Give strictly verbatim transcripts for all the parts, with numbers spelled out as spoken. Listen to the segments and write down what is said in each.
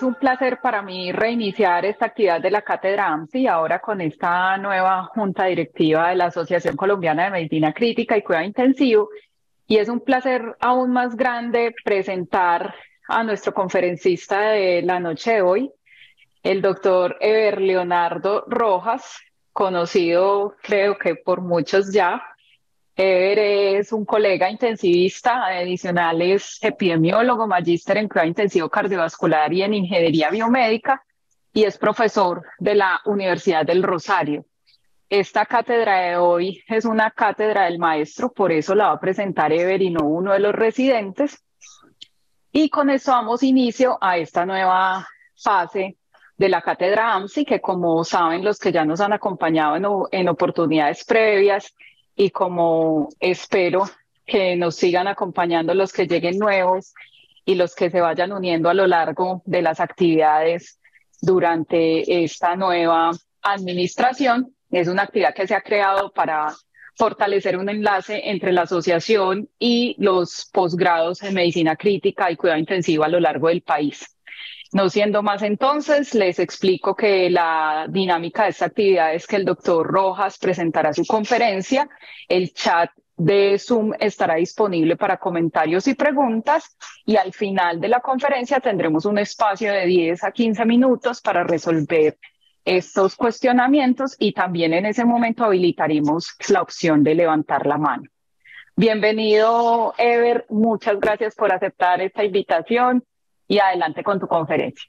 un placer para mí reiniciar esta actividad de la Cátedra AMSI, ahora con esta nueva junta directiva de la Asociación Colombiana de Medicina Crítica y Cuidado Intensivo. Y es un placer aún más grande presentar a nuestro conferencista de la noche de hoy, el doctor Eber Leonardo Rojas, conocido creo que por muchos ya. Ever es un colega intensivista, adicional es epidemiólogo, magíster en cuidado intensivo cardiovascular y en ingeniería biomédica y es profesor de la Universidad del Rosario. Esta cátedra de hoy es una cátedra del maestro, por eso la va a presentar Ever y no uno de los residentes. Y con esto damos inicio a esta nueva fase de la cátedra AMSI, que como saben los que ya nos han acompañado en, en oportunidades previas y como espero que nos sigan acompañando los que lleguen nuevos y los que se vayan uniendo a lo largo de las actividades durante esta nueva administración. Es una actividad que se ha creado para fortalecer un enlace entre la asociación y los posgrados en medicina crítica y cuidado intensivo a lo largo del país. No siendo más entonces, les explico que la dinámica de esta actividad es que el doctor Rojas presentará su conferencia, el chat de Zoom estará disponible para comentarios y preguntas y al final de la conferencia tendremos un espacio de diez a quince minutos para resolver estos cuestionamientos y también en ese momento habilitaremos la opción de levantar la mano. Bienvenido, Ever. Muchas gracias por aceptar esta invitación y adelante con tu conferencia.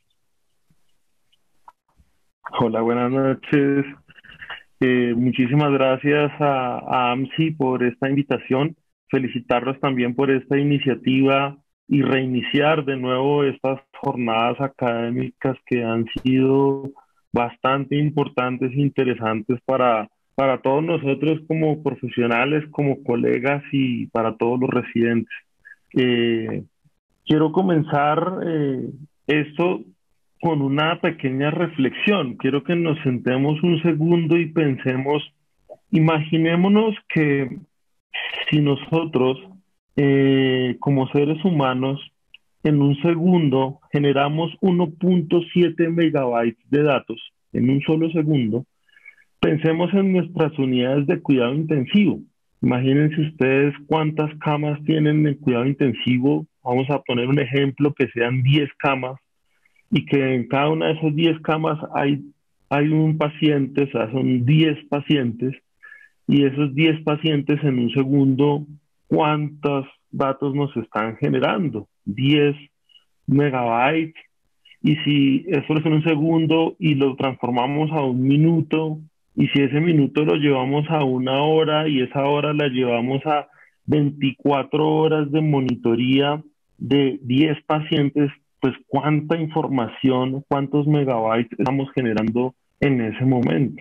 Hola, buenas noches. Eh, muchísimas gracias a, a AMSI por esta invitación. Felicitarlos también por esta iniciativa y reiniciar de nuevo estas jornadas académicas que han sido bastante importantes e interesantes para, para todos nosotros como profesionales, como colegas y para todos los residentes. Eh, quiero comenzar eh, esto con una pequeña reflexión. Quiero que nos sentemos un segundo y pensemos, imaginémonos que si nosotros, eh, como seres humanos, en un segundo generamos uno punto siete megabytes de datos, en un solo segundo, pensemos en nuestras unidades de cuidado intensivo. Imagínense ustedes cuántas camas tienen en cuidado intensivo. Vamos a poner un ejemplo, que sean diez camas, y que en cada una de esas diez camas hay, hay un paciente, o sea, son diez pacientes, y esos diez pacientes en un segundo, ¿cuántos datos nos están generando? diez megabytes, y si eso es en un segundo y lo transformamos a un minuto, y si ese minuto lo llevamos a una hora y esa hora la llevamos a veinticuatro horas de monitoría de diez pacientes, pues cuánta información, cuántos megabytes estamos generando en ese momento.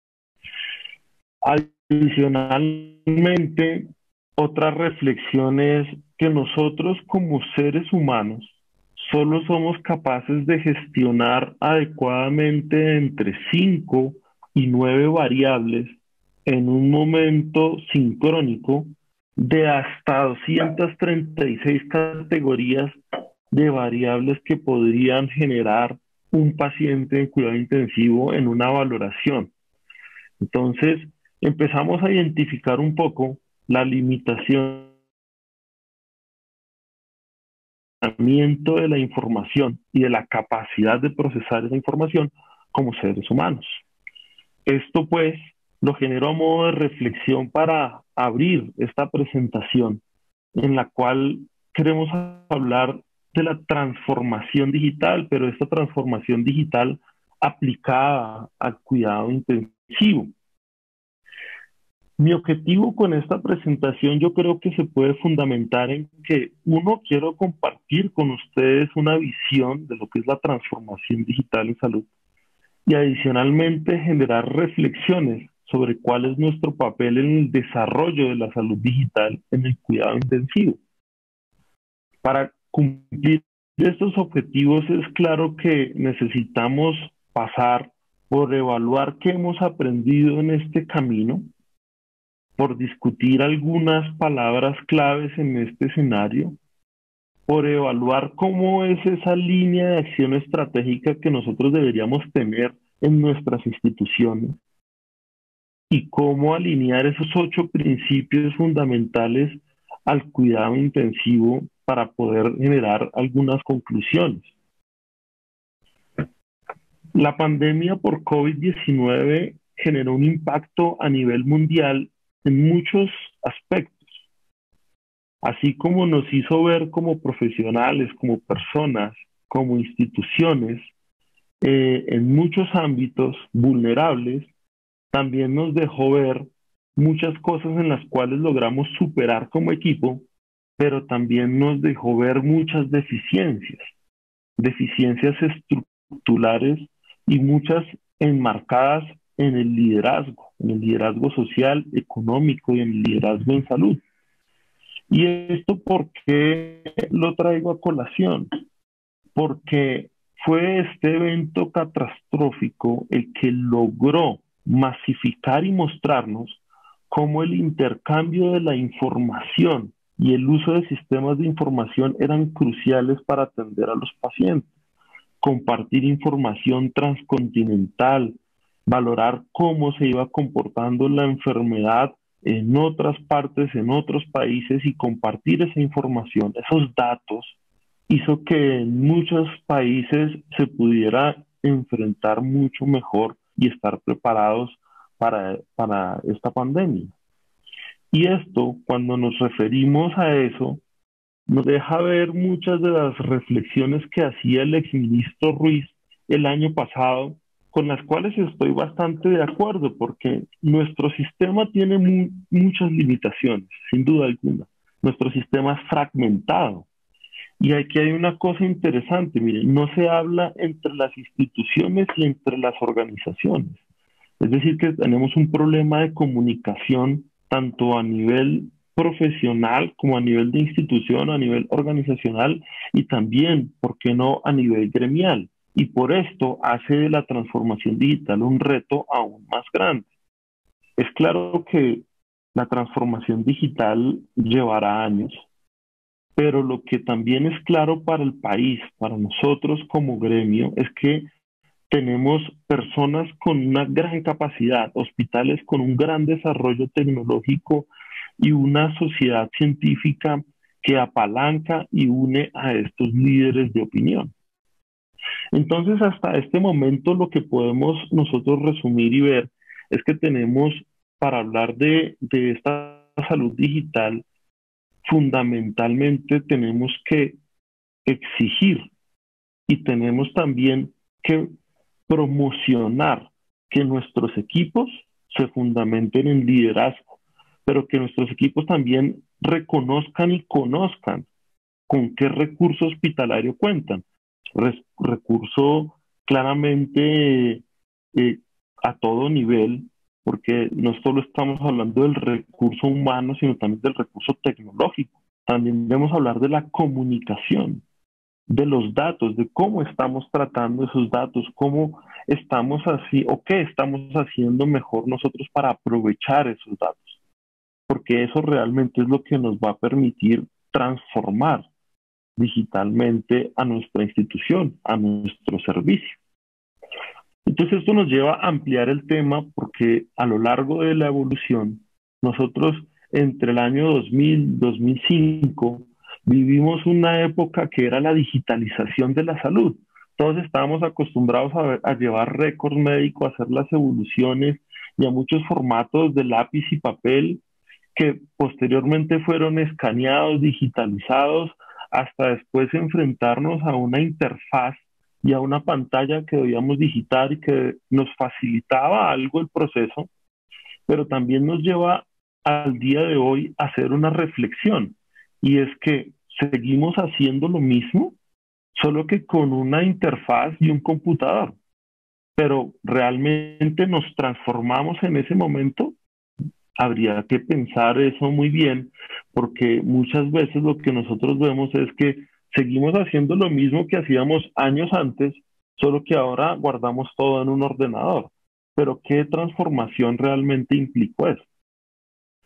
Adicionalmente, otra reflexión es que nosotros como seres humanos solo somos capaces de gestionar adecuadamente entre cinco y nueve variables en un momento sincrónico de hasta doscientas treinta y seis categorías de variables que podrían generar un paciente en cuidado intensivo en una valoración. Entonces, empezamos a identificar un poco la limitación de la información y de la capacidad de procesar esa información como seres humanos. Esto pues lo generó a modo de reflexión para abrir esta presentación en la cual queremos hablar de la transformación digital, pero esta transformación digital aplicada al cuidado intensivo. Mi objetivo con esta presentación yo creo que se puede fundamentar en que, uno, quiero compartir con ustedes una visión de lo que es la transformación digital en salud y adicionalmente generar reflexiones sobre cuál es nuestro papel en el desarrollo de la salud digital en el cuidado intensivo. Para cumplir estos objetivos es claro que necesitamos pasar por evaluar qué hemos aprendido en este camino, por discutir algunas palabras claves en este escenario por evaluar cómo es esa línea de acción estratégica que nosotros deberíamos tener en nuestras instituciones y cómo alinear esos ocho principios fundamentales al cuidado intensivo para poder generar algunas conclusiones. La pandemia por COVID diecinueve generó un impacto a nivel mundial en muchos aspectos. Así como nos hizo ver como profesionales, como personas, como instituciones, eh, en muchos ámbitos vulnerables, también nos dejó ver muchas cosas en las cuales logramos superar como equipo, pero también nos dejó ver muchas deficiencias, deficiencias estructurales y muchas enmarcadas en el liderazgo, en el liderazgo social, económico y en el liderazgo en salud. ¿Y esto por qué lo traigo a colación? Porque fue este evento catastrófico el que logró masificar y mostrarnos cómo el intercambio de la información y el uso de sistemas de información eran cruciales para atender a los pacientes. Compartir información transcontinental, valorar cómo se iba comportando la enfermedad en otras partes, en otros países y compartir esa información, esos datos, hizo que en muchos países se pudiera enfrentar mucho mejor y estar preparados para, para esta pandemia. Y esto, cuando nos referimos a eso, nos deja ver muchas de las reflexiones que hacía el exministro Ruiz el año pasado, con las cuales estoy bastante de acuerdo, porque nuestro sistema tiene mu muchas limitaciones, sin duda alguna. Nuestro sistema es fragmentado. Y aquí hay una cosa interesante, miren, no se habla entre las instituciones y entre las organizaciones. Es decir, que tenemos un problema de comunicación tanto a nivel profesional como a nivel de institución, a nivel organizacional y también, ¿por qué no?, a nivel gremial. Y por esto hace de la transformación digital un reto aún más grande. Es claro que la transformación digital llevará años, pero lo que también es claro para el país, para nosotros como gremio, es que tenemos personas con una gran capacidad, hospitales con un gran desarrollo tecnológico y una sociedad científica que apalanca y une a estos líderes de opinión. Entonces, hasta este momento lo que podemos nosotros resumir y ver es que tenemos, para hablar de, de esta salud digital, fundamentalmente tenemos que exigir y tenemos también que promocionar que nuestros equipos se fundamenten en liderazgo, pero que nuestros equipos también reconozcan y conozcan con qué recurso hospitalario cuentan. Re recurso claramente eh, a todo nivel, porque no solo estamos hablando del recurso humano, sino también del recurso tecnológico. También debemos hablar de la comunicación, de los datos, de cómo estamos tratando esos datos, cómo estamos así o qué estamos haciendo mejor nosotros para aprovechar esos datos, porque eso realmente es lo que nos va a permitir transformar digitalmente a nuestra institución, a nuestro servicio. Entonces esto nos lleva a ampliar el tema porque a lo largo de la evolución, nosotros entre el año dos mil y dos mil cinco vivimos una época que era la digitalización de la salud. Todos estábamos acostumbrados a, ver, a llevar récords médicos, a hacer las evoluciones y a muchos formatos de lápiz y papel que posteriormente fueron escaneados, digitalizados, hasta después enfrentarnos a una interfaz y a una pantalla que debíamos digitar y que nos facilitaba algo el proceso, pero también nos lleva al día de hoy a hacer una reflexión, y es que seguimos haciendo lo mismo, solo que con una interfaz y un computador, pero realmente nos transformamos en ese momento. Habría que pensar eso muy bien, porque muchas veces lo que nosotros vemos es que seguimos haciendo lo mismo que hacíamos años antes, solo que ahora guardamos todo en un ordenador. Pero ¿qué transformación realmente implicó eso?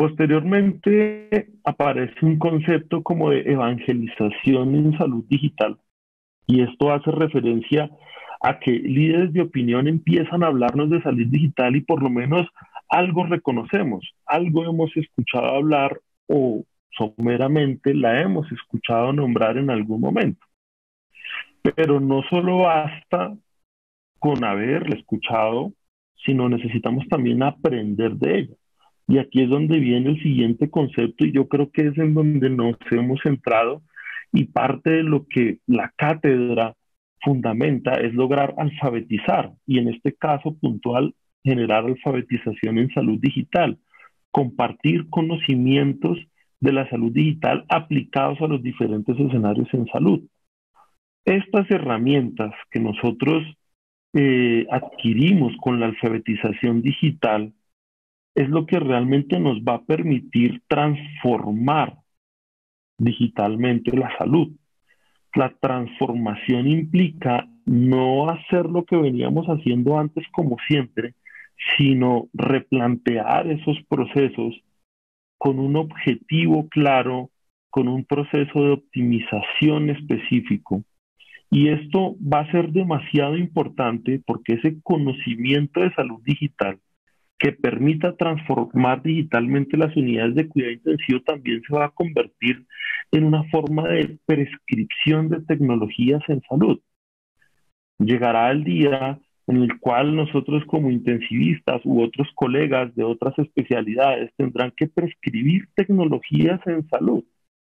Posteriormente aparece un concepto como de evangelización en salud digital, y esto hace referencia a que líderes de opinión empiezan a hablarnos de salud digital y por lo menos algo reconocemos, algo hemos escuchado hablar o someramente la hemos escuchado nombrar en algún momento. Pero no solo basta con haberla escuchado, sino necesitamos también aprender de ella. Y aquí es donde viene el siguiente concepto y yo creo que es en donde nos hemos centrado y parte de lo que la cátedra fundamenta es lograr alfabetizar y en este caso puntual generar alfabetización en salud digital, compartir conocimientos de la salud digital aplicados a los diferentes escenarios en salud. Estas herramientas que nosotros eh, adquirimos con la alfabetización digital es lo que realmente nos va a permitir transformar digitalmente la salud. La transformación implica no hacer lo que veníamos haciendo antes como siempre, sino replantear esos procesos con un objetivo claro, con un proceso de optimización específico. Y esto va a ser demasiado importante porque ese conocimiento de salud digital que permita transformar digitalmente las unidades de cuidado intensivo también se va a convertir en una forma de prescripción de tecnologías en salud. Llegará el día en el cual nosotros como intensivistas u otros colegas de otras especialidades tendrán que prescribir tecnologías en salud.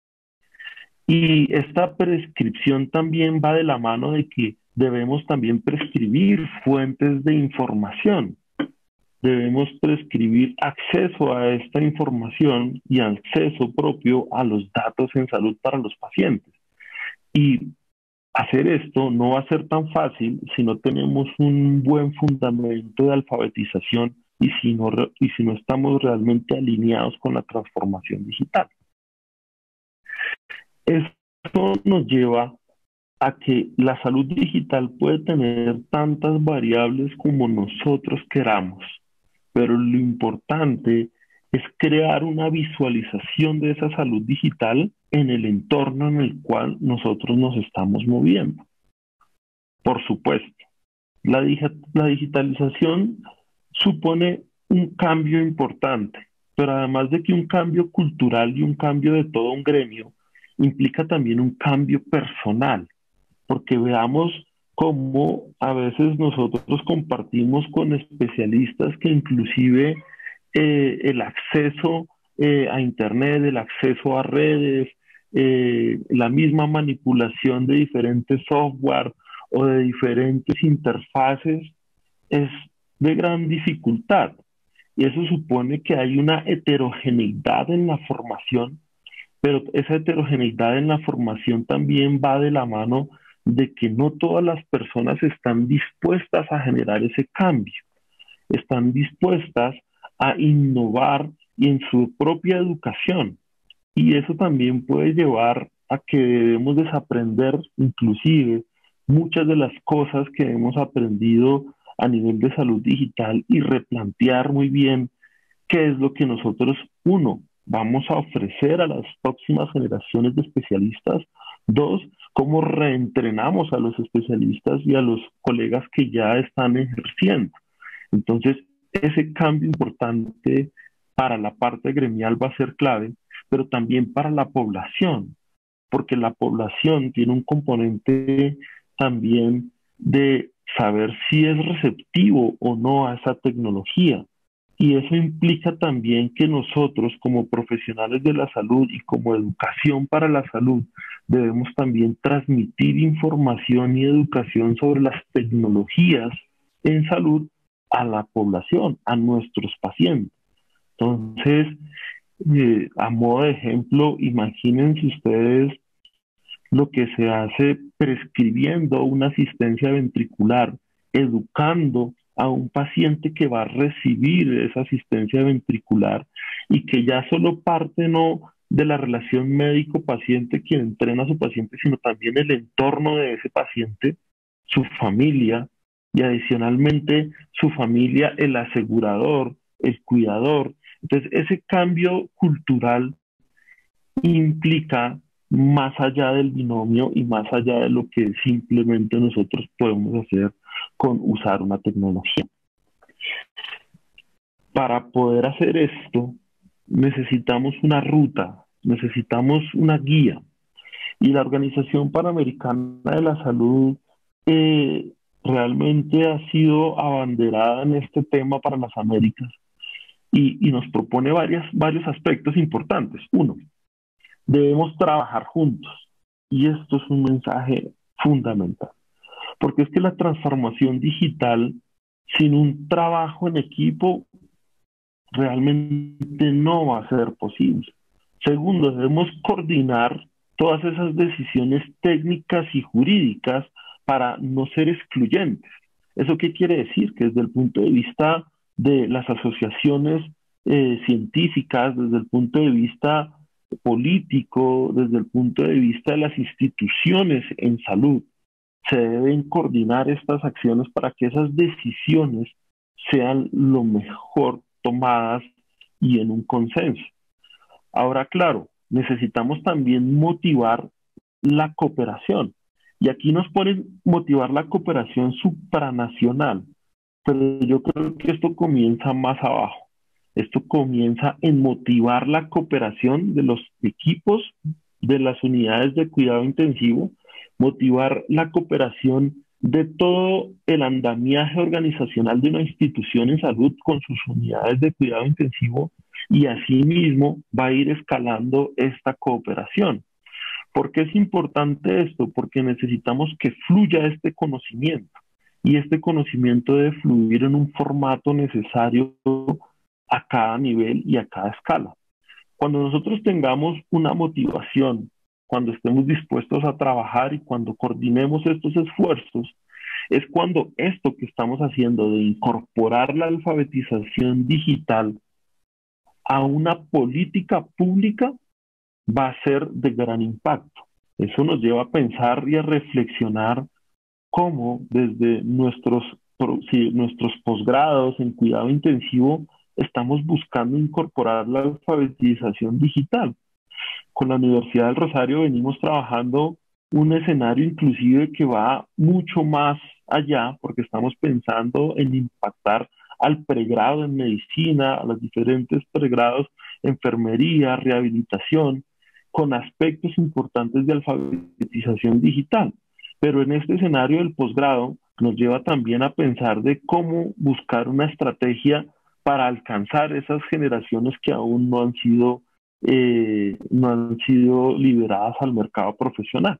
Y esta prescripción también va de la mano de que debemos también prescribir fuentes de información. Debemos prescribir acceso a esta información y acceso propio a los datos en salud para los pacientes. Y hacer esto no va a ser tan fácil si no tenemos un buen fundamento de alfabetización y si no, y si no estamos realmente alineados con la transformación digital. Esto nos lleva a que la salud digital puede tener tantas variables como nosotros queramos, pero lo importante es crear una visualización de esa salud digital en el entorno en el cual nosotros nos estamos moviendo. Por supuesto, la, la digitalización supone un cambio importante, pero además de que un cambio cultural y un cambio de todo un gremio, implica también un cambio personal, porque veamos cómo a veces nosotros compartimos con especialistas que inclusive eh, el acceso eh, a Internet, el acceso a redes, eh, la misma manipulación de diferentes software o de diferentes interfaces es de gran dificultad. Y eso supone que hay una heterogeneidad en la formación, pero esa heterogeneidad en la formación también va de la mano de que no todas las personas están dispuestas a generar ese cambio, están dispuestas a innovar y en su propia educación. Y eso también puede llevar a que debemos desaprender inclusive muchas de las cosas que hemos aprendido a nivel de salud digital y replantear muy bien qué es lo que nosotros, uno, vamos a ofrecer a las próximas generaciones de especialistas, dos, cómo reentrenamos a los especialistas y a los colegas que ya están ejerciendo. Entonces, ese cambio importante para la parte gremial va a ser clave, pero también para la población, porque la población tiene un componente también de saber si es receptivo o no a esa tecnología. Y eso implica también que nosotros como profesionales de la salud y como educación para la salud debemos también transmitir información y educación sobre las tecnologías en salud a la población, a nuestros pacientes. Entonces, eh, a modo de ejemplo, imagínense ustedes lo que se hace prescribiendo una asistencia ventricular, educando a un paciente que va a recibir esa asistencia ventricular y que ya solo parte no de la relación médico-paciente quien entrena a su paciente, sino también el entorno de ese paciente, su familia y adicionalmente su familia, el asegurador, el cuidador, Entonces, ese cambio cultural implica más allá del binomio y más allá de lo que simplemente nosotros podemos hacer con usar una tecnología. Para poder hacer esto, necesitamos una ruta, necesitamos una guía. Y la Organización Panamericana de la Salud eh, realmente ha sido abanderada en este tema para las Américas y, y nos propone varias, varios aspectos importantes. Uno, debemos trabajar juntos. Y esto es un mensaje fundamental, porque es que la transformación digital sin un trabajo en equipo realmente no va a ser posible. Segundo, debemos coordinar todas esas decisiones técnicas y jurídicas para no ser excluyentes. ¿Eso qué quiere decir? Que desde el punto de vista de las asociaciones eh, científicas, desde el punto de vista político, desde el punto de vista de las instituciones en salud, se deben coordinar estas acciones para que esas decisiones sean lo mejor tomadas y en un consenso. Ahora, claro, necesitamos también motivar la cooperación. Y aquí nos ponen motivar la cooperación supranacional, pero yo creo que esto comienza más abajo. Esto comienza en motivar la cooperación de los equipos de las unidades de cuidado intensivo, motivar la cooperación de todo el andamiaje organizacional de una institución en salud con sus unidades de cuidado intensivo, y asimismo va a ir escalando esta cooperación. ¿Por qué es importante esto? Porque necesitamos que fluya este conocimiento, y este conocimiento debe fluir en un formato necesario a cada nivel y a cada escala. Cuando nosotros tengamos una motivación, cuando estemos dispuestos a trabajar y cuando coordinemos estos esfuerzos, es cuando esto que estamos haciendo de incorporar la alfabetización digital a una política pública va a ser de gran impacto. Eso nos lleva a pensar y a reflexionar cómo desde nuestros, si, nuestros posgrados en cuidado intensivo estamos buscando incorporar la alfabetización digital. Con la Universidad del Rosario venimos trabajando un escenario inclusive que va mucho más allá, porque estamos pensando en impactar al pregrado en medicina, a los diferentes pregrados, enfermería, rehabilitación, con aspectos importantes de alfabetización digital. Pero en este escenario del posgrado nos lleva también a pensar de cómo buscar una estrategia para alcanzar esas generaciones que aún no han sido, eh, no han sido liberadas al mercado profesional.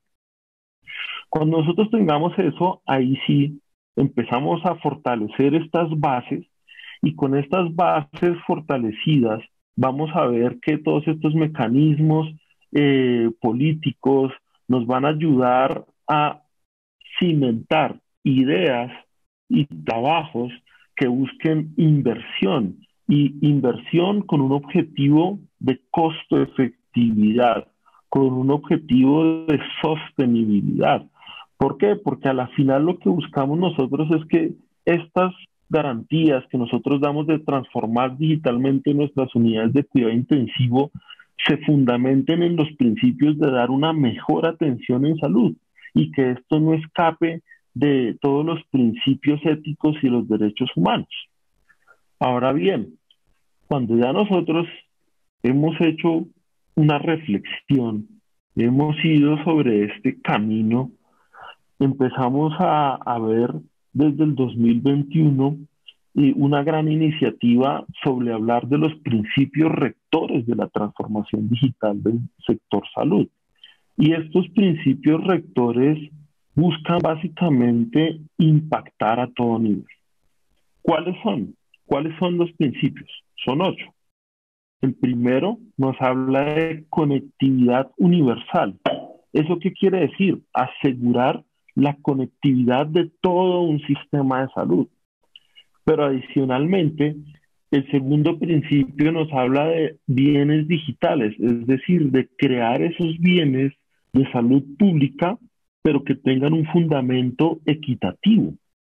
Cuando nosotros tengamos eso, ahí sí empezamos a fortalecer estas bases, y con estas bases fortalecidas vamos a ver que todos estos mecanismos eh, políticos nos van a ayudar a cimentar ideas y trabajos que busquen inversión, y inversión con un objetivo de costo-efectividad, con un objetivo de sostenibilidad. ¿Por qué? Porque a la final lo que buscamos nosotros es que estas garantías que nosotros damos de transformar digitalmente nuestras unidades de cuidado intensivo se fundamenten en los principios de dar una mejor atención en salud, y que esto no escape de todos los principios éticos y los derechos humanos. Ahora bien, cuando ya nosotros hemos hecho una reflexión, hemos ido sobre este camino, empezamos a, a ver desde el dos mil veintiuno eh, una gran iniciativa sobre hablar de los principios rectores de la transformación digital del sector salud. Y estos principios rectores buscan básicamente impactar a todo nivel. ¿Cuáles son? ¿Cuáles son los principios? Son ocho. El primero nos habla de conectividad universal. ¿Eso qué quiere decir? Asegurar la conectividad de todo un sistema de salud. Pero adicionalmente, el segundo principio nos habla de bienes digitales, es decir, de crear esos bienes de salud pública, pero que tengan un fundamento equitativo.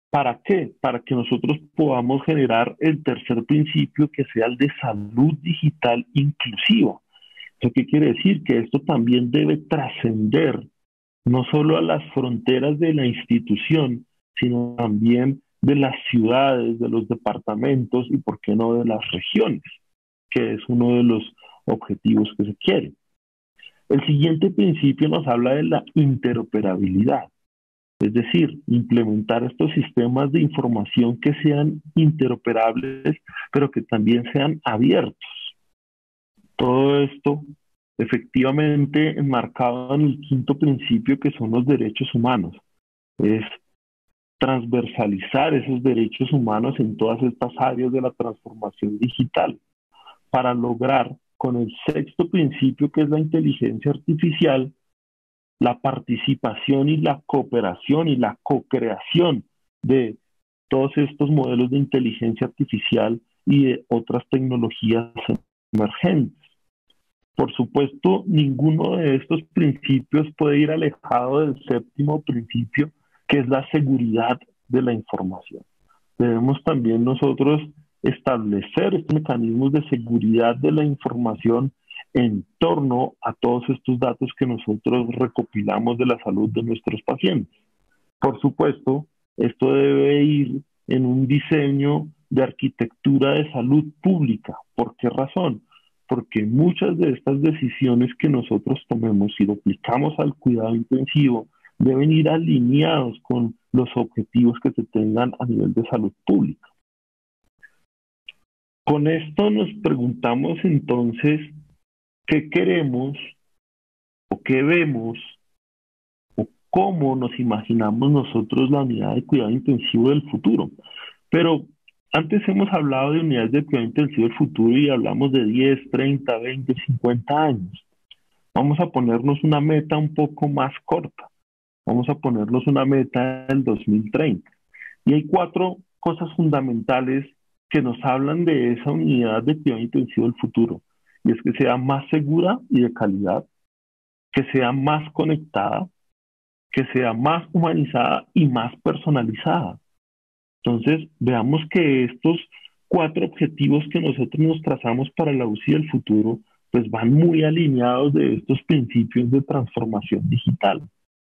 ¿Para qué? Para que nosotros podamos generar el tercer principio, que sea el de salud digital inclusiva. ¿Eso qué quiere decir? Que esto también debe trascender no solo a las fronteras de la institución, sino también de las ciudades, de los departamentos y, por qué no, de las regiones, que es uno de los objetivos que se quiere. El siguiente principio nos habla de la interoperabilidad, es decir, implementar estos sistemas de información que sean interoperables, pero que también sean abiertos. Todo esto efectivamente enmarcado en el quinto principio, que son los derechos humanos. Es transversalizar esos derechos humanos en todas estas áreas de la transformación digital para lograr, con el sexto principio, que es la inteligencia artificial, la participación y la cooperación y la co-creación de todos estos modelos de inteligencia artificial y de otras tecnologías emergentes. Por supuesto, ninguno de estos principios puede ir alejado del séptimo principio, que es la seguridad de la información. Debemos también nosotros establecer estos mecanismos de seguridad de la información en torno a todos estos datos que nosotros recopilamos de la salud de nuestros pacientes. Por supuesto, esto debe ir en un diseño de arquitectura de salud pública. ¿Por qué razón? Porque muchas de estas decisiones que nosotros tomemos y lo aplicamos al cuidado intensivo deben ir alineados con los objetivos que se tengan a nivel de salud pública. Con esto nos preguntamos entonces qué queremos o qué vemos o cómo nos imaginamos nosotros la unidad de cuidado intensivo del futuro. Pero antes hemos hablado de unidades de cuidado intensivo del futuro y hablamos de diez, treinta, veinte, cincuenta años. Vamos a ponernos una meta un poco más corta. Vamos a ponernos una meta del dos mil treinta. Y hay cuatro cosas fundamentales que nos hablan de esa unidad de cuidado intensivo del futuro. Y es que sea más segura y de calidad, que sea más conectada, que sea más humanizada y más personalizada. Entonces, veamos que estos cuatro objetivos que nosotros nos trazamos para la U C I del futuro, pues van muy alineados de estos principios de transformación digital.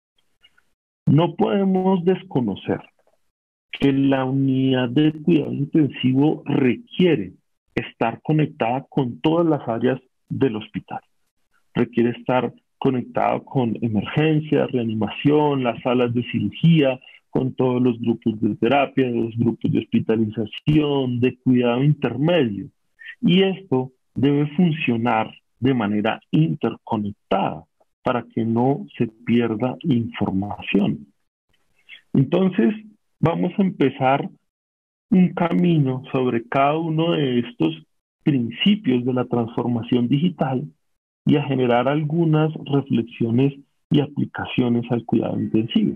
No podemos desconocer que la unidad de cuidado intensivo requiere estar conectada con todas las áreas del hospital. Requiere estar conectado con emergencia, reanimación, las salas de cirugía, con todos los grupos de terapia, los grupos de hospitalización, de cuidado intermedio. Y esto debe funcionar de manera interconectada para que no se pierda información. Entonces, vamos a empezar un camino sobre cada uno de estos principios de la transformación digital y a generar algunas reflexiones y aplicaciones al cuidado intensivo.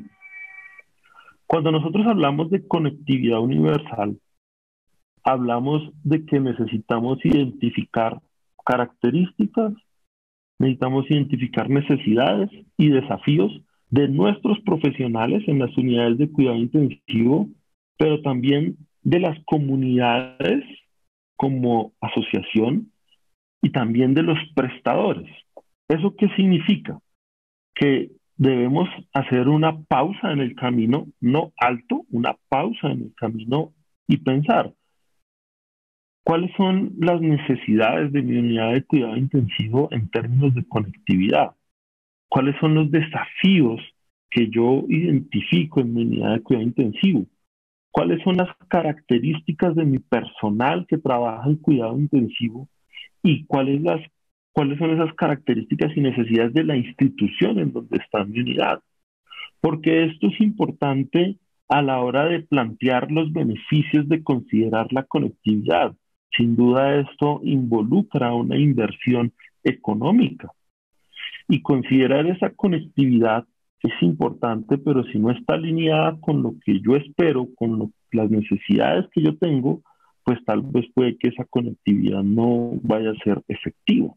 Cuando nosotros hablamos de conectividad universal, hablamos de que necesitamos identificar características, necesitamos identificar necesidades y desafíos de nuestros profesionales en las unidades de cuidado intensivo, pero también de las comunidades como asociación y también de los prestadores. ¿Eso qué significa? Que debemos hacer una pausa en el camino, no alto, una pausa en el camino y pensar, ¿cuáles son las necesidades de mi unidad de cuidado intensivo en términos de conectividad? ¿Cuáles son los desafíos que yo identifico en mi unidad de cuidado intensivo? ¿Cuáles son las características de mi personal que trabaja en cuidado intensivo? ¿Y cuáles, las, cuáles son esas características y necesidades de la institución en donde está mi unidad? Porque esto es importante a la hora de plantear los beneficios de considerar la conectividad. Sin duda esto involucra una inversión económica. Y considerar esa conectividad es importante, pero si no está alineada con lo que yo espero, con lo, las necesidades que yo tengo, pues tal vez puede que esa conectividad no vaya a ser efectiva.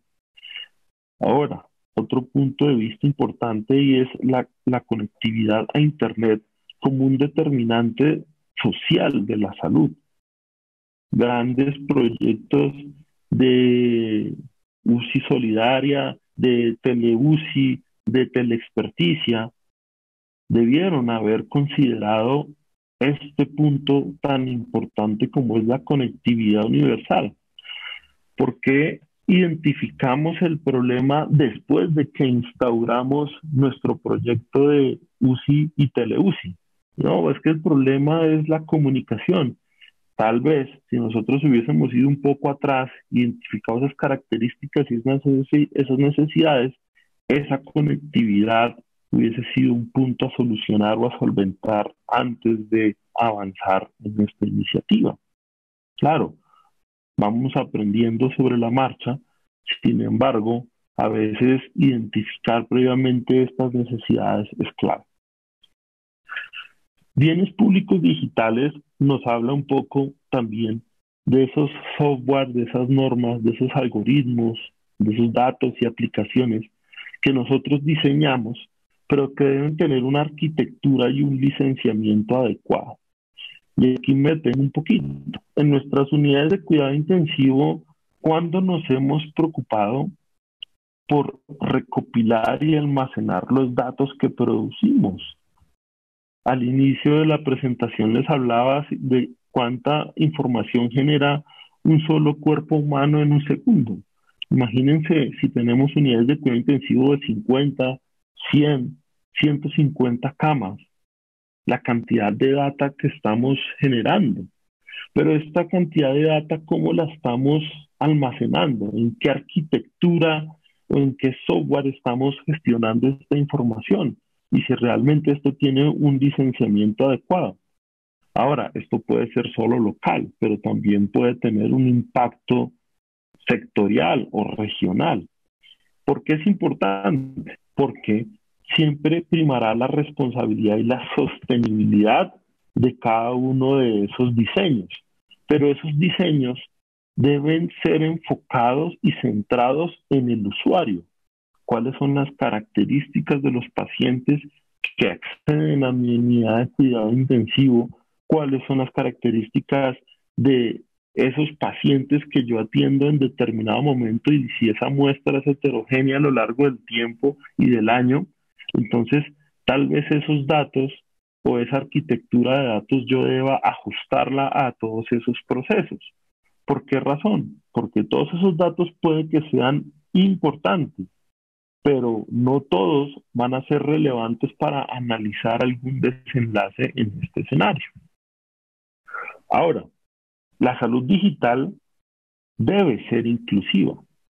Ahora, otro punto de vista importante y es la, la conectividad a Internet como un determinante social de la salud. Grandes proyectos de U C I solidaria, de tele-U C I, de teleexperticia, debieron haber considerado este punto tan importante como es la conectividad universal. ¿Por qué identificamos el problema después de que instauramos nuestro proyecto de U C I y tele-U C I? No, es que el problema es la comunicación. Tal vez si nosotros hubiésemos ido un poco atrás, identificado esas características y esas necesidades, esa conectividad hubiese sido un punto a solucionar o a solventar antes de avanzar en esta iniciativa. Claro, vamos aprendiendo sobre la marcha, sin embargo, a veces identificar previamente estas necesidades es clave. Bienes públicos digitales nos habla un poco también de esos software, de esas normas, de esos algoritmos, de esos datos y aplicaciones que nosotros diseñamos, pero que deben tener una arquitectura y un licenciamiento adecuado. Y aquí me detengo un poquito. En nuestras unidades de cuidado intensivo, ¿cuándo nos hemos preocupado por recopilar y almacenar los datos que producimos? Al inicio de la presentación les hablaba de cuánta información genera un solo cuerpo humano en un segundo. Imagínense si tenemos unidades de cuidado intensivo de cincuenta, cien, ciento cincuenta camas, la cantidad de data que estamos generando. Pero esta cantidad de data, ¿cómo la estamos almacenando? ¿En qué arquitectura o en qué software estamos gestionando esta información? Y si realmente esto tiene un licenciamiento adecuado. Ahora, esto puede ser solo local, pero también puede tener un impacto sectorial o regional. ¿Por qué es importante? Porque siempre primará la responsabilidad y la sostenibilidad de cada uno de esos diseños. Pero esos diseños deben ser enfocados y centrados en el usuario. ¿Cuáles son las características de los pacientes que acceden a mi unidad de cuidado intensivo? ¿Cuáles son las características de esos pacientes que yo atiendo en determinado momento? Y si esa muestra es heterogénea a lo largo del tiempo y del año, entonces tal vez esos datos o esa arquitectura de datos yo deba ajustarla a todos esos procesos. ¿Por qué razón? Porque todos esos datos pueden que sean importantes, pero no todos van a ser relevantes para analizar algún desenlace en este escenario. Ahora, la salud digital debe ser inclusiva.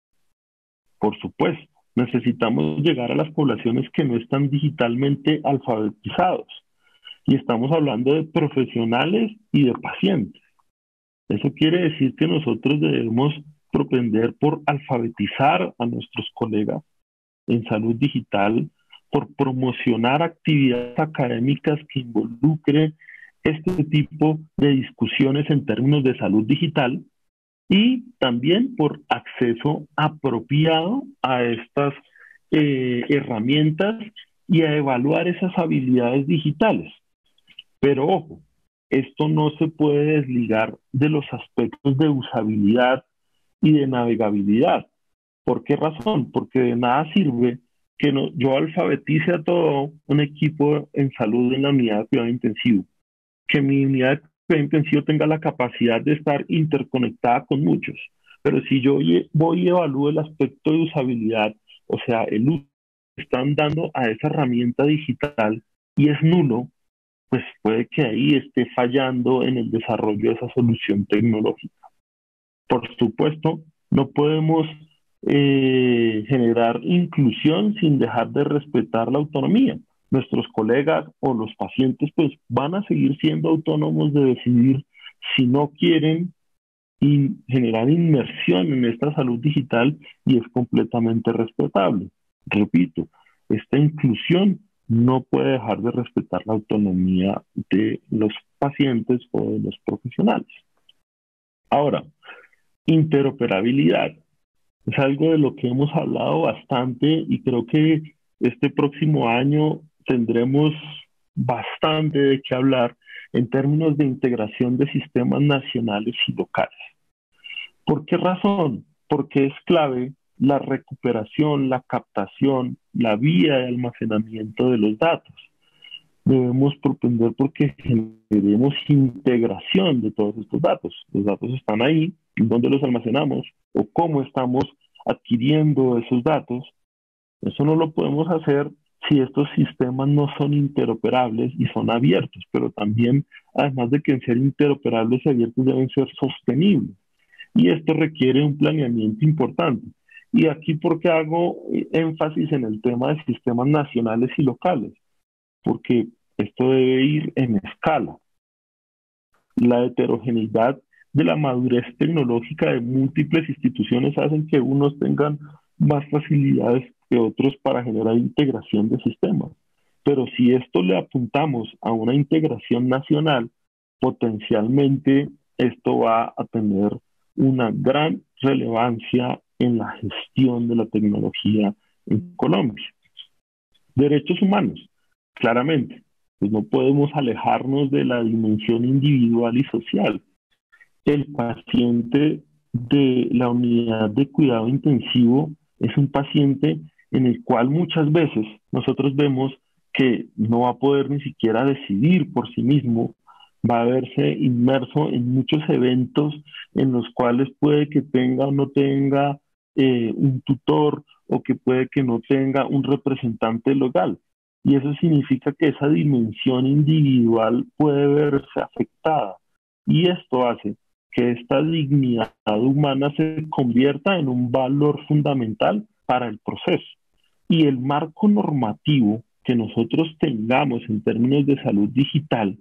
Por supuesto, necesitamos llegar a las poblaciones que no están digitalmente alfabetizados. Y estamos hablando de profesionales y de pacientes. Eso quiere decir que nosotros debemos propender por alfabetizar a nuestros colegas en salud digital, por promocionar actividades académicas que involucren este tipo de discusiones en términos de salud digital y también por acceso apropiado a estas eh, herramientas y a evaluar esas habilidades digitales. Pero ojo, esto no se puede desligar de los aspectos de usabilidad y de navegabilidad. ¿Por qué razón? Porque de nada sirve que no, yo alfabetice a todo un equipo en salud en la unidad de cuidado intensivo, que mi unidad de cuidado intensivo tenga la capacidad de estar interconectada con muchos. Pero si yo voy y evalúo el aspecto de usabilidad, o sea, el uso que están dando a esa herramienta digital y es nulo, pues puede que ahí esté fallando en el desarrollo de esa solución tecnológica. Por supuesto, no podemos eh, generar inclusión sin dejar de respetar la autonomía. Nuestros colegas o los pacientes pues van a seguir siendo autónomos de decidir si no quieren in, generar inmersión en esta salud digital y es completamente respetable. Repito, esta inclusión no puede dejar de respetar la autonomía de los pacientes o de los profesionales. Ahora, interoperabilidad. Es algo de lo que hemos hablado bastante y creo que este próximo año tendremos bastante de qué hablar en términos de integración de sistemas nacionales y locales. ¿Por qué razón? Porque es clave la recuperación, la captación, la vía de almacenamiento de los datos. Debemos propender porque generemos integración de todos estos datos. Los datos están ahí, ¿dónde los almacenamos? ¿O cómo estamos adquiriendo esos datos? Eso no lo podemos hacer si estos sistemas no son interoperables y son abiertos, pero también, además de que ser interoperables y abiertos, deben ser sostenibles. Y esto requiere un planeamiento importante. Y aquí, ¿por qué hago énfasis en el tema de sistemas nacionales y locales? Porque esto debe ir en escala. La heterogeneidad de la madurez tecnológica de múltiples instituciones hacen que unos tengan más facilidades que otros para generar integración de sistemas. Pero si esto le apuntamos a una integración nacional, potencialmente esto va a tener una gran relevancia en la gestión de la tecnología en Colombia. Derechos humanos, claramente, pues no podemos alejarnos de la dimensión individual y social. El paciente de la unidad de cuidado intensivo es un paciente en el cual muchas veces nosotros vemos que no va a poder ni siquiera decidir por sí mismo, va a verse inmerso en muchos eventos en los cuales puede que tenga o no tenga eh, un tutor o que puede que no tenga un representante legal. Y eso significa que esa dimensión individual puede verse afectada. Y esto hace que esta dignidad humana se convierta en un valor fundamental para el proceso. Y el marco normativo que nosotros tengamos en términos de salud digital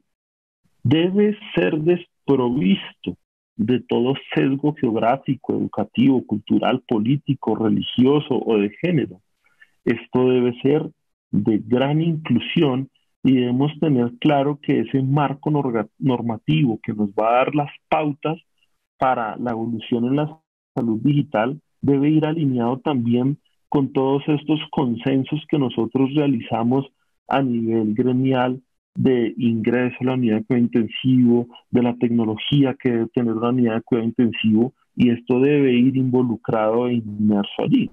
debe ser desprovisto de todo sesgo geográfico, educativo, cultural, político, religioso o de género. Esto debe ser de gran inclusión y debemos tener claro que ese marco normativo que nos va a dar las pautas para la evolución en la salud digital debe ir alineado también con todos estos consensos que nosotros realizamos a nivel gremial de ingreso a la unidad de cuidado intensivo, de la tecnología que debe tener una unidad de cuidado intensivo, y esto debe ir involucrado e inmerso allí.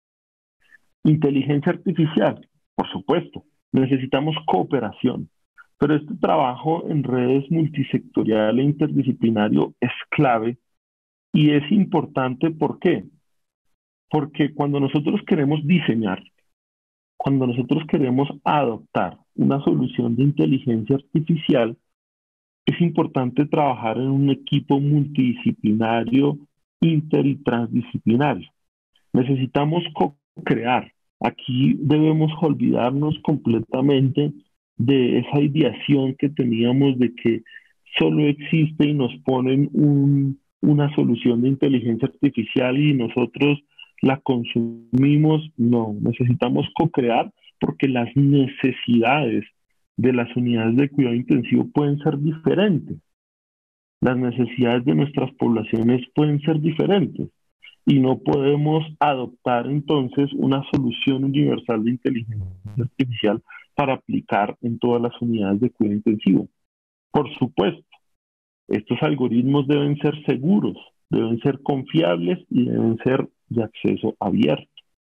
Inteligencia artificial, por supuesto, necesitamos cooperación, pero este trabajo en redes multisectorial e interdisciplinario es clave y es importante. ¿Por qué? Porque cuando nosotros queremos diseñar, cuando nosotros queremos adoptar una solución de inteligencia artificial, es importante trabajar en un equipo multidisciplinario, inter y transdisciplinario. Necesitamos co-crear. Aquí debemos olvidarnos completamente de esa ideación que teníamos de que solo existe y nos ponen un, una solución de inteligencia artificial y nosotros la consumimos. No, necesitamos co-crear porque las necesidades de las unidades de cuidado intensivo pueden ser diferentes. Las necesidades de nuestras poblaciones pueden ser diferentes. Y no podemos adoptar entonces una solución universal de inteligencia artificial para aplicar en todas las unidades de cuidado intensivo. Por supuesto, estos algoritmos deben ser seguros, deben ser confiables y deben ser de acceso abierto.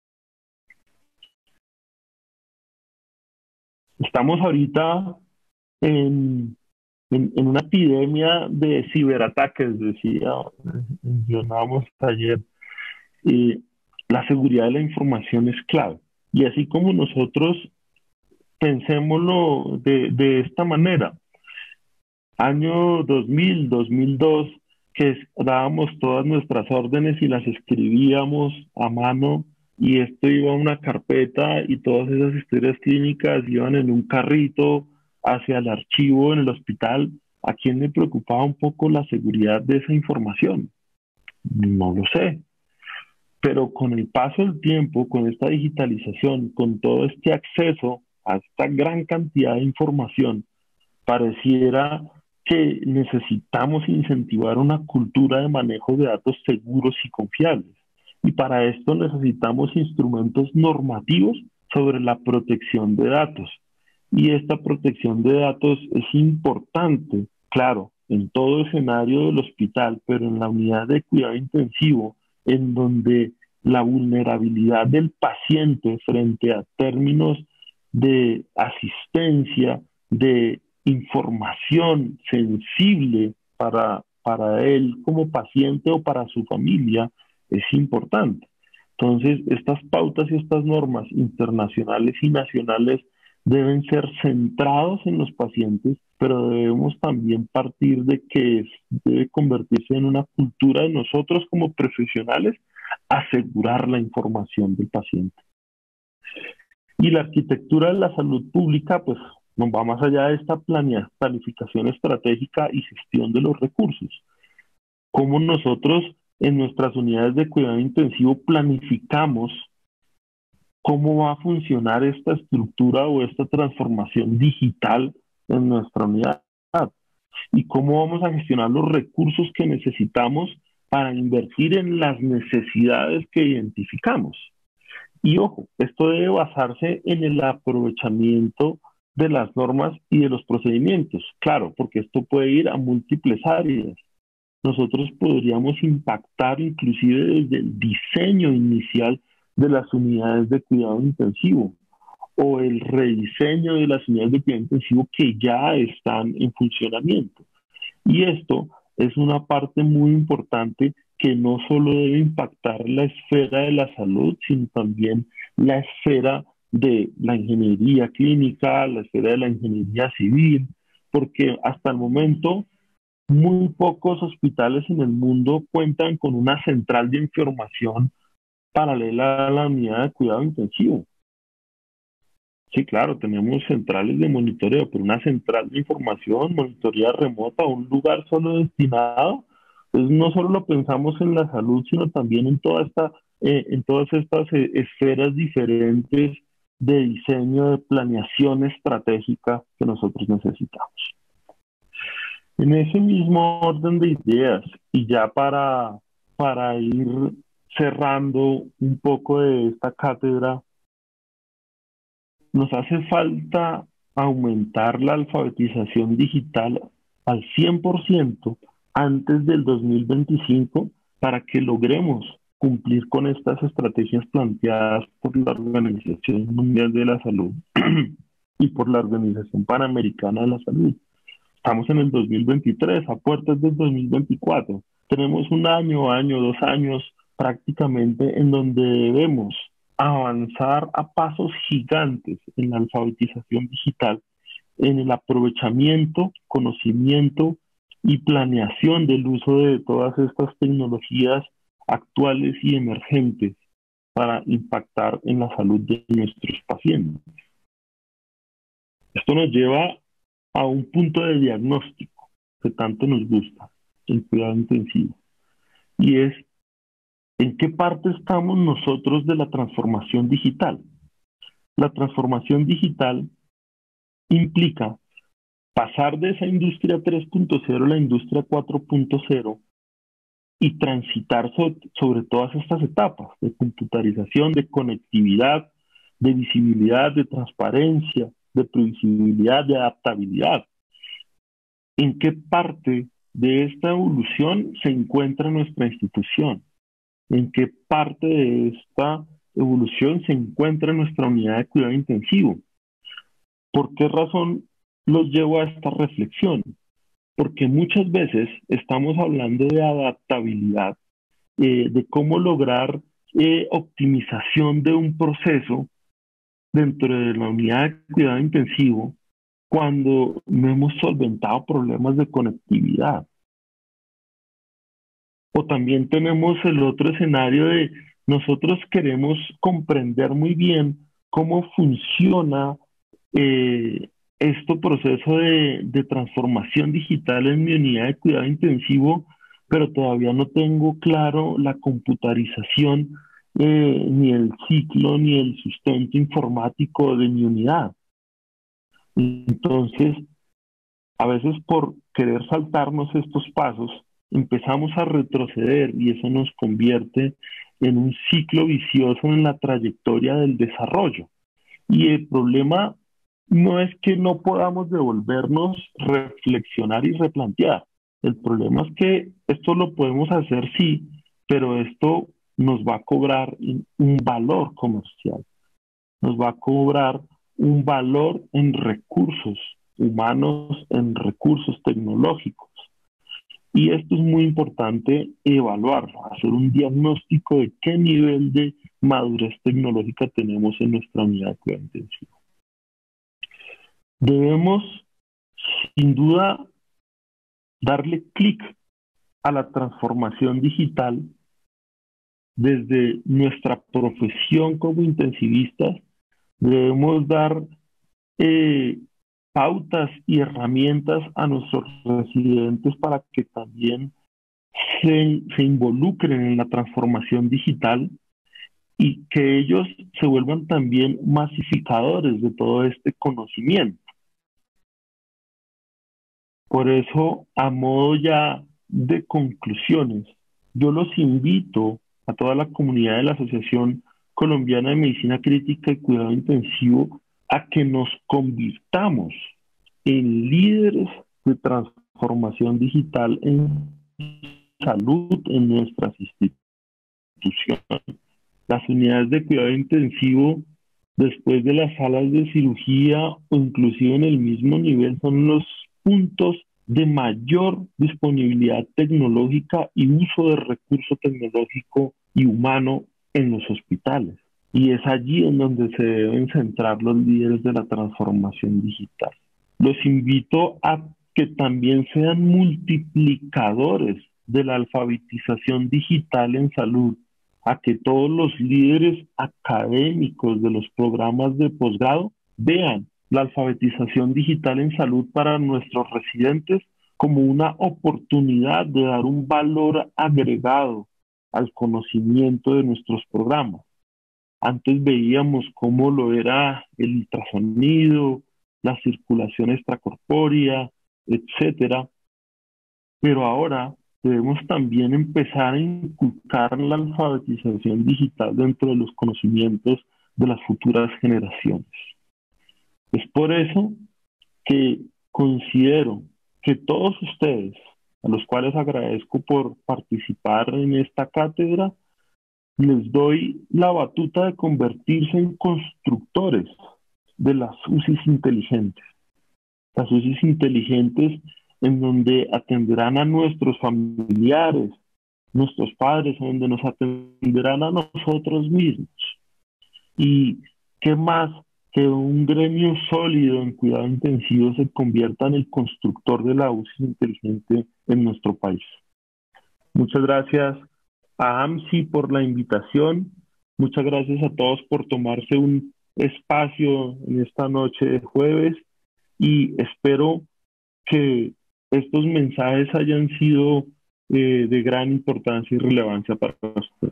Estamos ahorita en, en, en una epidemia de ciberataques, decía, mencionábamos ayer. Eh, la seguridad de la información es clave. Y así como nosotros pensémoslo de, de esta manera, año dos mil, dos mil dos, que dábamos todas nuestras órdenes y las escribíamos a mano, y esto iba a una carpeta y todas esas historias clínicas iban en un carrito hacia el archivo en el hospital. ¿A quién le preocupaba un poco la seguridad de esa información? No lo sé. Pero con el paso del tiempo, con esta digitalización, con todo este acceso a esta gran cantidad de información, pareciera que necesitamos incentivar una cultura de manejo de datos seguros y confiables. Y para esto necesitamos instrumentos normativos sobre la protección de datos. Y esta protección de datos es importante claro, en todo escenario del hospital, pero en la unidad de cuidado intensivo, en donde la vulnerabilidad del paciente frente a términos de asistencia, de información sensible para, para él como paciente o para su familia, es importante. Entonces, estas pautas y estas normas internacionales y nacionales deben ser centrados en los pacientes, pero debemos también partir de que es- debe convertirse en una cultura de nosotros como profesionales asegurar la información del paciente. Y la arquitectura de la salud pública, pues, nos va más allá de esta planea- planificación estratégica y gestión de los recursos. Cómo nosotros en nuestras unidades de cuidado intensivo planificamos cómo va a funcionar esta estructura o esta transformación digital en nuestra unidad y cómo vamos a gestionar los recursos que necesitamos para invertir en las necesidades que identificamos. Y ojo, esto debe basarse en el aprovechamiento de las normas y de los procedimientos, claro, porque esto puede ir a múltiples áreas. Nosotros podríamos impactar inclusive desde el diseño inicial de las unidades de cuidado intensivo o el rediseño de las unidades de cuidado intensivo que ya están en funcionamiento. Y esto es una parte muy importante que no solo debe impactar la esfera de la salud, sino también la esfera de la ingeniería clínica, la esfera de la ingeniería civil, porque hasta el momento muy pocos hospitales en el mundo cuentan con una central de información paralela a la unidad de cuidado intensivo. Sí, claro, tenemos centrales de monitoreo, pero una central de información, monitoría remota, un lugar solo destinado, pues no solo lo pensamos en la salud, sino también en toda esta, eh, en todas estas eh, esferas diferentes de diseño, de planeación estratégica que nosotros necesitamos. En ese mismo orden de ideas, y ya para, para ir cerrando un poco de esta cátedra, nos hace falta aumentar la alfabetización digital al cien por ciento antes del dos mil veinticinco para que logremos cumplir con estas estrategias planteadas por la Organización Mundial de la Salud y por la Organización Panamericana de la Salud. Estamos en el dos mil veintitrés, a puertas del dos mil veinticuatro. Tenemos un año, año, dos años prácticamente en donde debemos avanzar a pasos gigantes en la alfabetización digital, en el aprovechamiento, conocimiento y planeación del uso de todas estas tecnologías actuales y emergentes para impactar en la salud de nuestros pacientes. Esto nos lleva a un punto de diagnóstico que tanto nos gusta, el cuidado intensivo, y es en qué parte estamos nosotros de la transformación digital. La transformación digital implica pasar de esa industria tres punto cero a la industria cuatro punto cero y transitar so sobre todas estas etapas de computarización, de conectividad, de visibilidad, de transparencia, de previsibilidad, de adaptabilidad. ¿En qué parte de esta evolución se encuentra nuestra institución? ¿En qué parte de esta evolución se encuentra nuestra unidad de cuidado intensivo? ¿Por qué razón los llevo a esta reflexión? Porque muchas veces estamos hablando de adaptabilidad, eh, de cómo lograr eh, optimización de un proceso dentro de la unidad de cuidado intensivo cuando no hemos solventado problemas de conectividad. O también tenemos el otro escenario de nosotros queremos comprender muy bien cómo funciona eh, este proceso de, de transformación digital en mi unidad de cuidado intensivo, pero todavía no tengo claro la computarización, eh, ni el ciclo, ni el sustento informático de mi unidad. Entonces, a veces por querer saltarnos estos pasos, empezamos a retroceder y eso nos convierte en un ciclo vicioso en la trayectoria del desarrollo. Y el problema no es que no podamos devolvernos, reflexionar y replantear. El problema es que esto lo podemos hacer, sí, pero esto nos va a cobrar un valor comercial, nos va a cobrar un valor en recursos humanos, en recursos tecnológicos. Y esto es muy importante evaluarlo, hacer un diagnóstico de qué nivel de madurez tecnológica tenemos en nuestra unidad de cuidado intensivo. Debemos, sin duda, darle clic a la transformación digital desde nuestra profesión como intensivistas. Debemos dar eh, pautas y herramientas a nuestros residentes para que también se, se involucren en la transformación digital y que ellos se vuelvan también masificadores de todo este conocimiento. Por eso, a modo ya de conclusiones, yo los invito a toda la comunidad de la Asociación Colombiana de Medicina Crítica y Cuidado Intensivo a que nos convirtamos en líderes de transformación digital en salud en nuestras instituciones. Las unidades de cuidado intensivo, después de las salas de cirugía o inclusive en el mismo nivel, son los puntos de mayor disponibilidad tecnológica y uso de recurso tecnológico y humano en los hospitales. Y es allí en donde se deben centrar los líderes de la transformación digital. Los invito a que también sean multiplicadores de la alfabetización digital en salud, a que todos los líderes académicos de los programas de posgrado vean la alfabetización digital en salud para nuestros residentes como una oportunidad de dar un valor agregado al conocimiento de nuestros programas. Antes veíamos cómo lo era el ultrasonido, la circulación extracorpórea, etcétera, pero ahora debemos también empezar a inculcar la alfabetización digital dentro de los conocimientos de las futuras generaciones. Es por eso que considero que todos ustedes, a los cuales agradezco por participar en esta cátedra, les doy la batuta de convertirse en constructores de las U C Is inteligentes. Las U C Is inteligentes en donde atenderán a nuestros familiares, nuestros padres, en donde nos atenderán a nosotros mismos. Y qué más que un gremio sólido en cuidado intensivo se convierta en el constructor de la U C I inteligente en nuestro país. Muchas gracias a AMSI por la invitación. Muchas gracias a todos por tomarse un espacio en esta noche de jueves y espero que estos mensajes hayan sido eh, de gran importancia y relevancia para ustedes.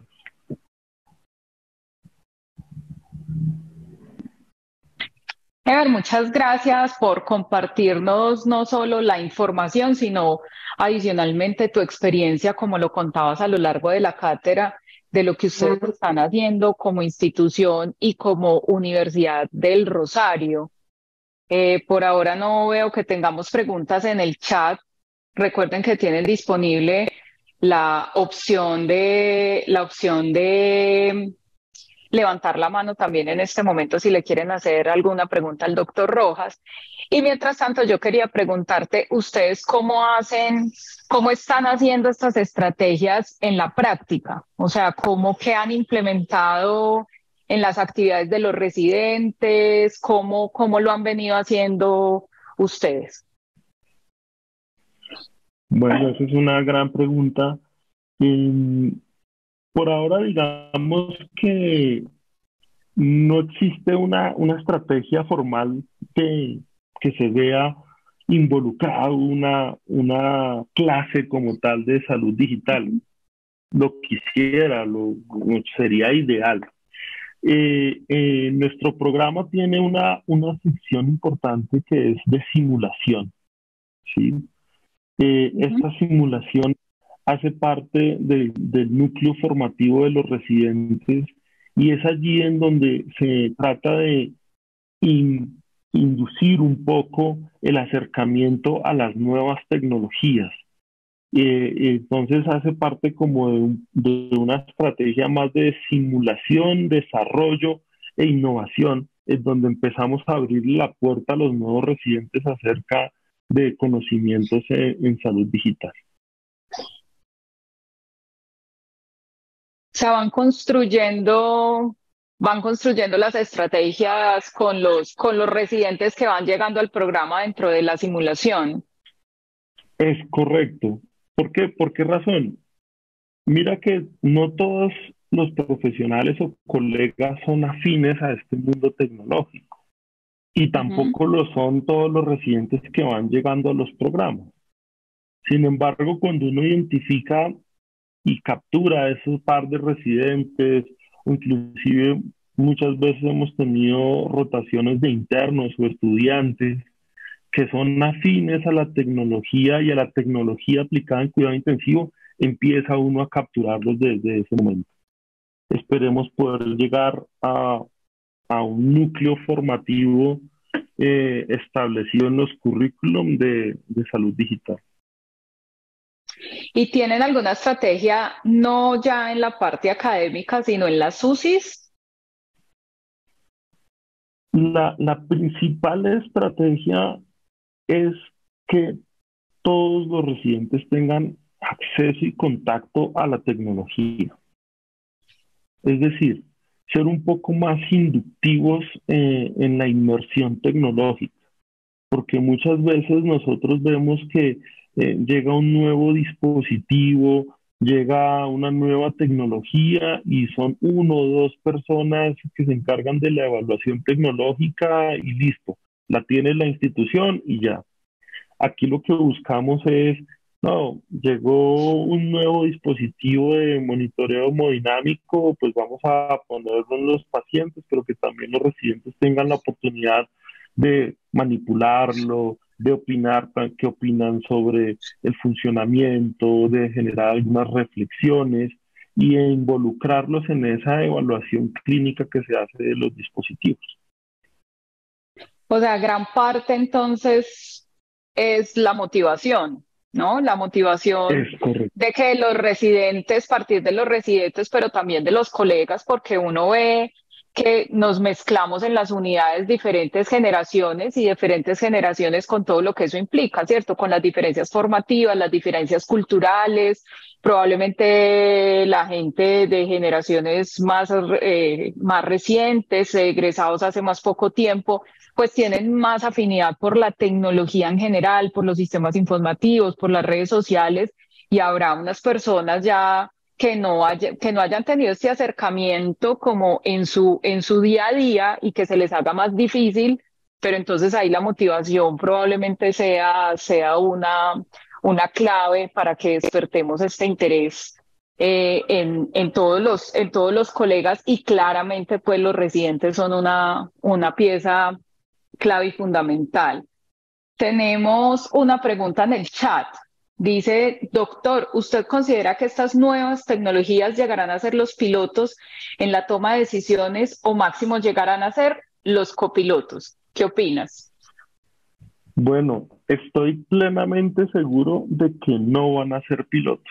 Ever, muchas gracias por compartirnos no solo la información, sino adicionalmente tu experiencia, como lo contabas a lo largo de la cátedra, de lo que ustedes están haciendo como institución y como Universidad del Rosario. Eh, por ahora no veo que tengamos preguntas en el chat. Recuerden que tienen disponible la opción de, la opción de levantar la mano también en este momento si le quieren hacer alguna pregunta al doctor Rojas. Y mientras tanto, yo quería preguntarte, ¿ustedes cómo hacen, cómo están haciendo estas estrategias en la práctica? O sea, ¿cómo que han implementado en las actividades de los residentes? ¿Cómo, cómo lo han venido haciendo ustedes? Bueno, esa es una gran pregunta. Eh, por ahora, digamos que no existe una, una estrategia formal que, que se vea involucrada una, una clase como tal de salud digital. Lo quisiera, lo, sería ideal. Eh, eh, nuestro programa tiene una, una sección importante que es de simulación, ¿sí? Eh, uh-huh. Esta simulación hace parte de, del núcleo formativo de los residentes y es allí en donde se trata de in, inducir un poco el acercamiento a las nuevas tecnologías. Eh, entonces hace parte como de, un- de una estrategia más de simulación, desarrollo e innovación, en donde empezamos a abrir la puerta a los nuevos residentes acerca de conocimientos en, en salud digital. Se van construyendo, van construyendo las estrategias con los, con los residentes que van llegando al programa dentro de la simulación. Es correcto. ¿Por qué? ¿Por qué razón? Mira que no todos los profesionales o colegas son afines a este mundo tecnológico y Ujú. tampoco lo son todos los residentes que van llegando a los programas. Sin embargo, cuando uno identifica y captura a esos par de residentes, o inclusive muchas veces hemos tenido rotaciones de internos o estudiantes que son afines a la tecnología y a la tecnología aplicada en cuidado intensivo, empieza uno a capturarlos desde ese momento. Esperemos poder llegar a, a un núcleo formativo eh, establecido en los currículum de, de salud digital. ¿Y tienen alguna estrategia no ya en la parte académica, sino en las U C Is? La, la principal estrategia es que todos los residentes tengan acceso y contacto a la tecnología. Es decir, ser un poco más inductivos eh, en la inmersión tecnológica, porque muchas veces nosotros vemos que eh, llega un nuevo dispositivo, llega una nueva tecnología y son uno o dos personas que se encargan de la evaluación tecnológica y listo, la tiene la institución y ya. Aquí lo que buscamos es, no, llegó un nuevo dispositivo de monitoreo hemodinámico, pues vamos a ponerlo en los pacientes, pero que también los residentes tengan la oportunidad de manipularlo, de opinar, qué opinan sobre el funcionamiento, de generar algunas reflexiones y de involucrarlos en esa evaluación clínica que se hace de los dispositivos. O sea, gran parte entonces es la motivación, ¿no? La motivación Es correcto. de que los residentes, partir de los residentes, pero también de los colegas, porque uno ve que nos mezclamos en las unidades diferentes generaciones y diferentes generaciones con todo lo que eso implica, ¿cierto? Con las diferencias formativas, las diferencias culturales, probablemente la gente de generaciones más, eh, más recientes, egresados hace más poco tiempo, pues tienen más afinidad por la tecnología en general, por los sistemas informativos, por las redes sociales, y habrá unas personas ya que no, haya, que no hayan tenido este acercamiento como en su, en su día a día y que se les haga más difícil, pero entonces ahí la motivación probablemente sea, sea una, una clave para que despertemos este interés eh, en, en, todos los, en todos los colegas, y claramente pues los residentes son una, una pieza clave y fundamental. Tenemos una pregunta en el chat. Dice, doctor, ¿usted considera que estas nuevas tecnologías llegarán a ser los pilotos en la toma de decisiones o máximo llegarán a ser los copilotos? ¿Qué opinas? Bueno, estoy plenamente seguro de que no van a ser pilotos.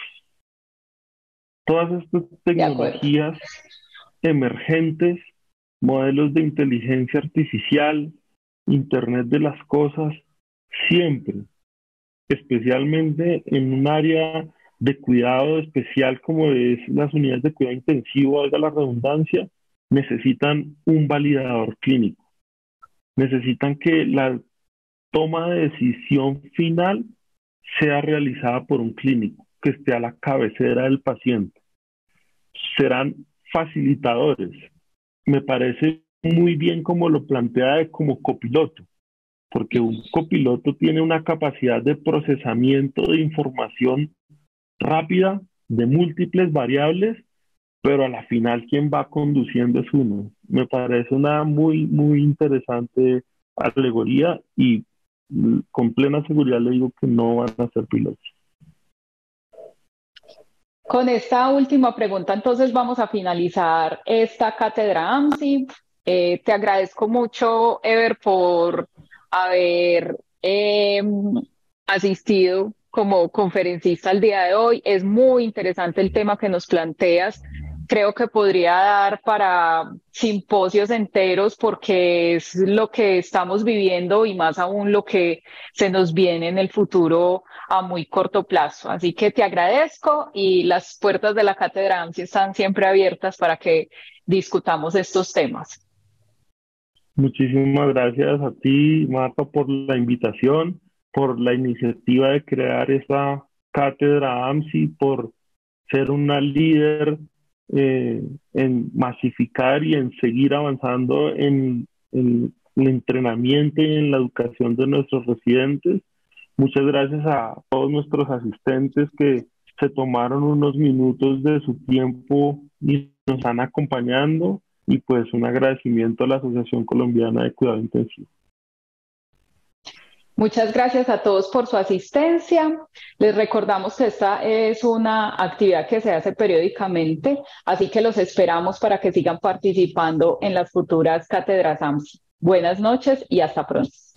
Todas estas De acuerdo. tecnologías emergentes, modelos de inteligencia artificial, Internet de las cosas, siempre, especialmente en un área de cuidado especial como es las unidades de cuidado intensivo, valga la redundancia, necesitan un validador clínico. Necesitan que la toma de decisión final sea realizada por un clínico que esté a la cabecera del paciente. Serán facilitadores. Me parece muy bien como lo plantea como copiloto, porque un copiloto tiene una capacidad de procesamiento de información rápida de múltiples variables, pero a la final quien va conduciendo es uno. Me parece una muy, muy interesante alegoría y mm, con plena seguridad le digo que no van a ser pilotos. Con esta última pregunta, entonces vamos a finalizar esta cátedra AMSI. Eh, te agradezco mucho, Ever, por haber eh, asistido como conferencista al día de hoy. Es muy interesante el tema que nos planteas. Creo que podría dar para simposios enteros porque es lo que estamos viviendo y más aún lo que se nos viene en el futuro a muy corto plazo. Así que te agradezco y las puertas de la Cátedra AMSI están siempre abiertas para que discutamos estos temas. Muchísimas gracias a ti, Marta, por la invitación, por la iniciativa de crear esta cátedra AMSI, por ser una líder eh, en masificar y en seguir avanzando en, en el entrenamiento y en la educación de nuestros residentes. Muchas gracias a todos nuestros asistentes que se tomaron unos minutos de su tiempo y nos están acompañando, y pues un agradecimiento a la Asociación Colombiana de Cuidado Intensivo. Muchas gracias a todos por su asistencia. Les recordamos que esta es una actividad que se hace periódicamente, así que los esperamos para que sigan participando en las futuras cátedras AMSI. Buenas noches y hasta pronto.